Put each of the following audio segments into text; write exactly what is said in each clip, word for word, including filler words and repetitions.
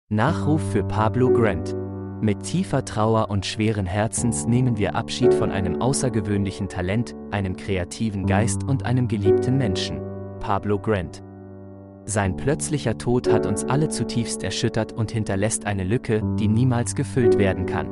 Nachruf für Pablo Grant. Mit tiefer Trauer und schweren Herzens nehmen wir Abschied von einem außergewöhnlichen Talent, einem kreativen Geist und einem geliebten Menschen, Pablo Grant. Sein plötzlicher Tod hat uns alle zutiefst erschüttert und hinterlässt eine Lücke, die niemals gefüllt werden kann.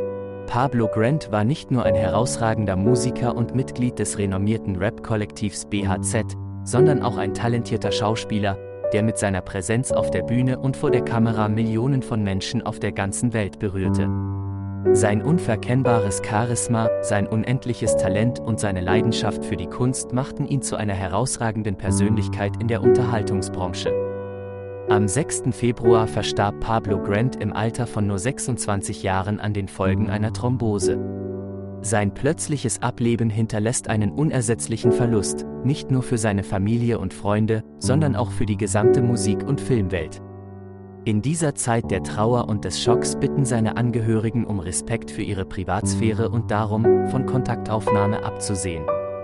Pablo Grant war nicht nur ein herausragender Musiker und Mitglied des renommierten Rap-Kollektivs B H Z, sondern auch ein talentierter Schauspieler, der mit seiner Präsenz auf der Bühne und vor der Kamera Millionen von Menschen auf der ganzen Welt berührte. Sein unverkennbares Charisma, sein unendliches Talent und seine Leidenschaft für die Kunst machten ihn zu einer herausragenden Persönlichkeit in der Unterhaltungsbranche. Am sechsten Februar verstarb Pablo Grant im Alter von nur sechsundzwanzig Jahren an den Folgen einer Thrombose. Sein plötzliches Ableben hinterlässt einen unersetzlichen Verlust, nicht nur für seine Familie und Freunde, sondern auch für die gesamte Musik- und Filmwelt. In dieser Zeit der Trauer und des Schocks bitten seine Angehörigen um Respekt für ihre Privatsphäre und darum, von Kontaktaufnahme abzusehen.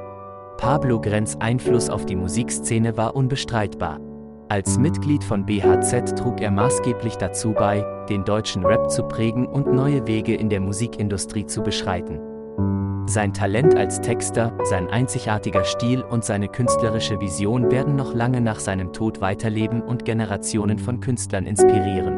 Pablo Grants Einfluss auf die Musikszene war unbestreitbar. Als Mitglied von B H Z trug er maßgeblich dazu bei, den deutschen Rap zu prägen und neue Wege in der Musikindustrie zu beschreiten. Sein Talent als Texter, sein einzigartiger Stil und seine künstlerische Vision werden noch lange nach seinem Tod weiterleben und Generationen von Künstlern inspirieren.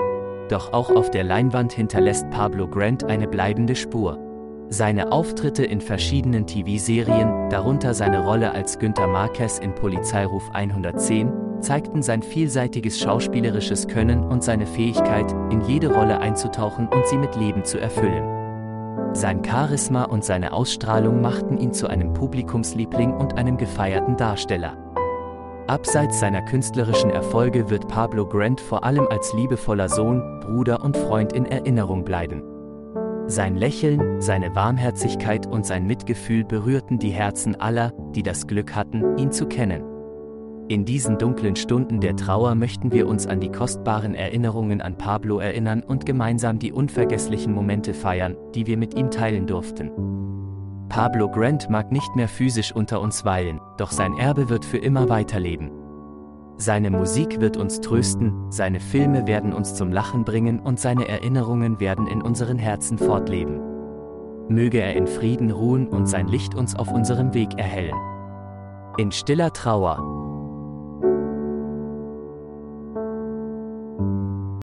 Doch auch auf der Leinwand hinterlässt Pablo Grant eine bleibende Spur. Seine Auftritte in verschiedenen T V-Serien, darunter seine Rolle als Günther Marquez in Polizeiruf hundertzehn, zeigten sein vielseitiges schauspielerisches Können und seine Fähigkeit, in jede Rolle einzutauchen und sie mit Leben zu erfüllen. Sein Charisma und seine Ausstrahlung machten ihn zu einem Publikumsliebling und einem gefeierten Darsteller. Abseits seiner künstlerischen Erfolge wird Pablo Grant vor allem als liebevoller Sohn, Bruder und Freund in Erinnerung bleiben. Sein Lächeln, seine Warmherzigkeit und sein Mitgefühl berührten die Herzen aller, die das Glück hatten, ihn zu kennen. In diesen dunklen Stunden der Trauer möchten wir uns an die kostbaren Erinnerungen an Pablo erinnern und gemeinsam die unvergesslichen Momente feiern, die wir mit ihm teilen durften. Pablo Grant mag nicht mehr physisch unter uns weilen, doch sein Erbe wird für immer weiterleben. Seine Musik wird uns trösten, seine Filme werden uns zum Lachen bringen und seine Erinnerungen werden in unseren Herzen fortleben. Möge er in Frieden ruhen und sein Licht uns auf unserem Weg erhellen. In stiller Trauer,